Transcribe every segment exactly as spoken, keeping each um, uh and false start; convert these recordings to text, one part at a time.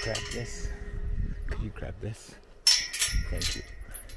grab this? Could you grab this? Thank you.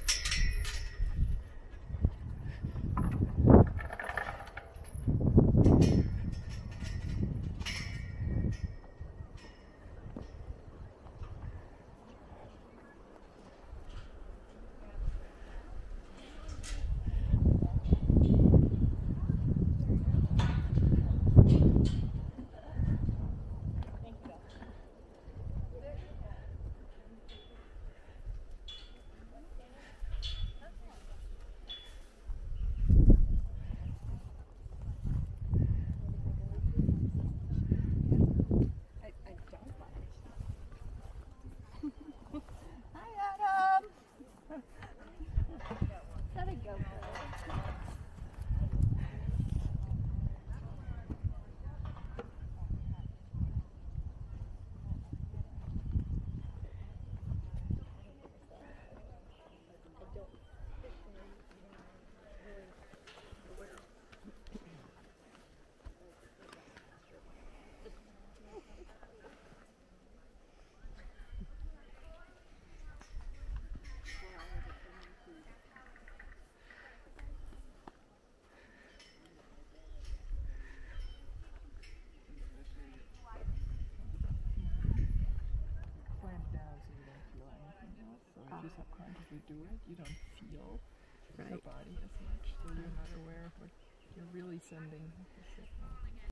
You subconsciously do it, you don't feel right. the body as much, so you're not aware of what you're really sending the signal.